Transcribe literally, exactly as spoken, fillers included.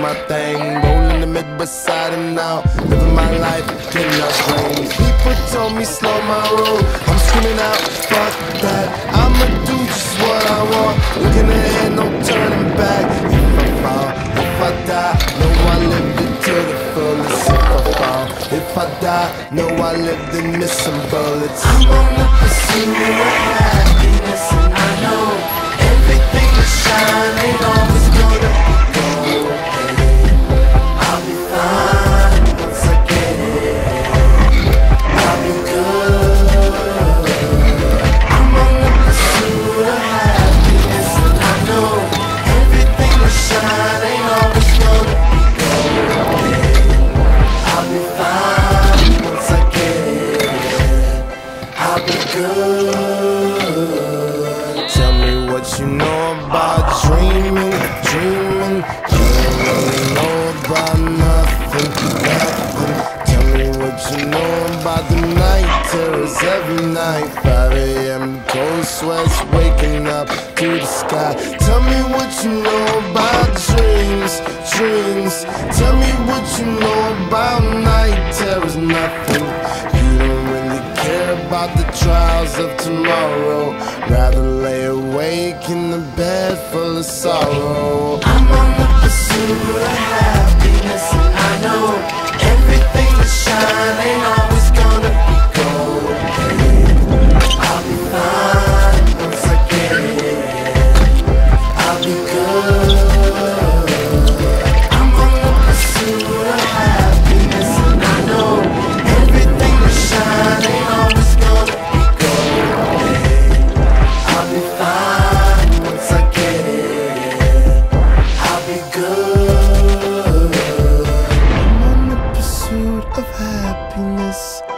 my thing, rolling the mid beside and now, living my life, getting our dreams. People told me slow my roll, I'm screaming out, fuck that. I'ma do just what I want, looking ahead, no turning back. If I fall, if I die, know I lived it to the fullest. If I fall, if I die, know I lived and missed some bullets. I'm on the pursuit of happiness, and I know everything that shine ain't always gonna be gold. I'll be fine once I get it. I'll be good. I'm on the pursuit of happiness, and I know everything that shine ain't always gonna be gold. I'll be fine once I get it. I'll be good. Tell me what you know about dreaming, dreaming. You don't really know about nothing, nothing. Tell me what you know about the night terrors every night. five A M cold sweats waking up to the sky. Tell me what you know about dreams, dreams. Tell me what you know about night terrors, nothing. You don't really care about the trials of tomorrow. Rather lay awake in the bed full of sorrow. I'm on the pursuit of happiness, and I know everything that shine ain't always gonna be gold. I'll be fine once I get it. I'll be good. I'm on the pursuit of happiness, and I know everything that shine ain't always gonna be gold. I'll be fine once I get it. I'll be good. I'm on the pursuit of happiness.